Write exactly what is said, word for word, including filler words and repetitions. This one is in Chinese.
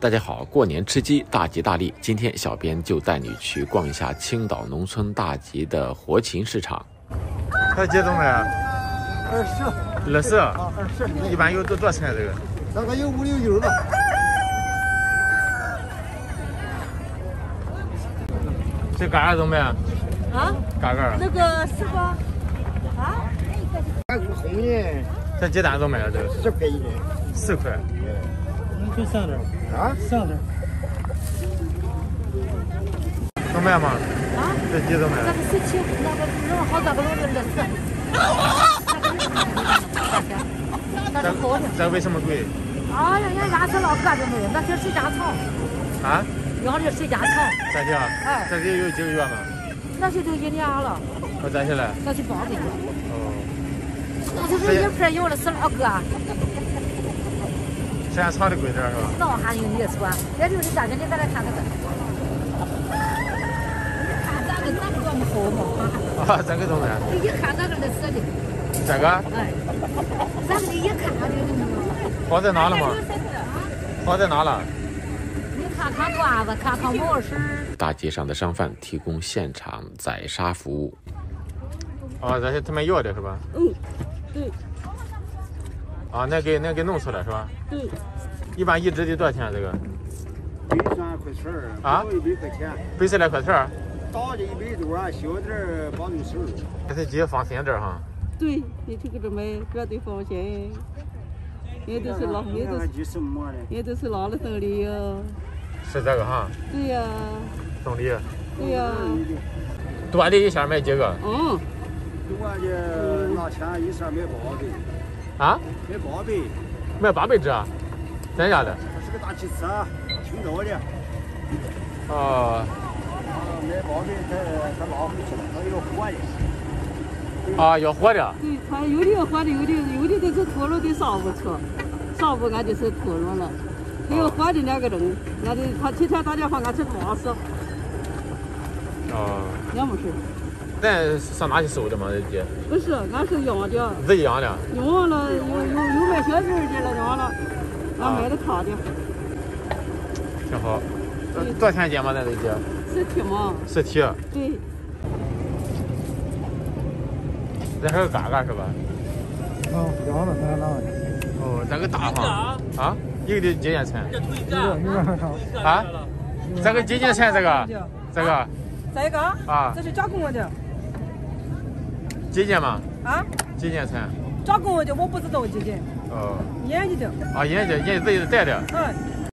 大家好，过年吃鸡大吉大利。今天小编就带你去逛一下青岛农村大集的活禽市场。 它鸡多少呀？ 二十。 二十。 啊，二十。 一般有多多少钱这个？ 大概有五六斤吧。 这嘎嘎怎么样？ 啊？ 嘎嘎。 那个十个。啊？ 还是红的。 这鸡蛋怎么样？这个？ 十块一斤。 十块。 你可上点啊？上点。 怎么样嘛？ 啊？ 这鸡怎么样？ 这个十七，那个肉好大个肉的二十。那是好的。 这为什么贵？ 哎呀，人家压死老个子没有，那是水家草。 啊？ 要的水家草。 这鸡啊？ 哎。 这鸡有几个月嘛？ 那些都一年了。 我摘下来。 那是八个月。 哦。 那就是一块有了十二个。 时间长的贵点是吧？ 那还有你说，这就是大哥，你再来看这个。看这个长这么厚嘛？ 啊，这个怎么样？ 一看这个是死的。 这个？ 哎。这个一看就那个。 好在哪了嘛？好在哪了？ 你看看段子，看看毛丝。 大街上的商贩提供现场宰杀服务。 哦，这是他们要的是吧？ 嗯，对。 啊，那给那给弄出来是吧？ 对。 一般一只得多少钱？这个？ 一双块钱儿。啊？一百块钱。 百十来块钱儿。 大的一百多，小点儿八九十。 这是鸡放心点哈。 对，你这个这么绝对放心。也都是老，也都是，也都是拉了送的哟。 是这个哈？ 对呀。 送礼。 对呀。 多的一下买几个？ 嗯。 我这拿钱一下买八百。 啊？ 买八百。 买八百只啊？真假的？ 是个大鸡翅啊，青岛的。 哦。 买八百，他他拿回去了，他要活的。 啊，要活的。 对，他有的要活的，有的有的都是脱了的上不去，上不俺就是脱了了。他要活的两个人，俺就他提前打电话，俺去抓死。 哦。 也没事。 咱上哪去收的嘛？这鸡？ 不是，俺是养的。 自己养的。 养了，有有有卖小鸡的了，养了，俺买的他的。 挺好。多少钱一斤嘛？咱这鸡？ 十体嘛。 十体。 对。 这是个嘎嘎是吧？ 啊，养了咱那。 哦，这个大哈啊，一个的几斤钱？ 一个，你看看。 啊？这个几斤钱？这个？这个？ 这个？ 啊。 这是加工的。 几斤嘛？ 啊？ 几斤钱？ 加工的我不知道几斤。 哦。 研究的。 啊，研究研究自己带的。 嗯。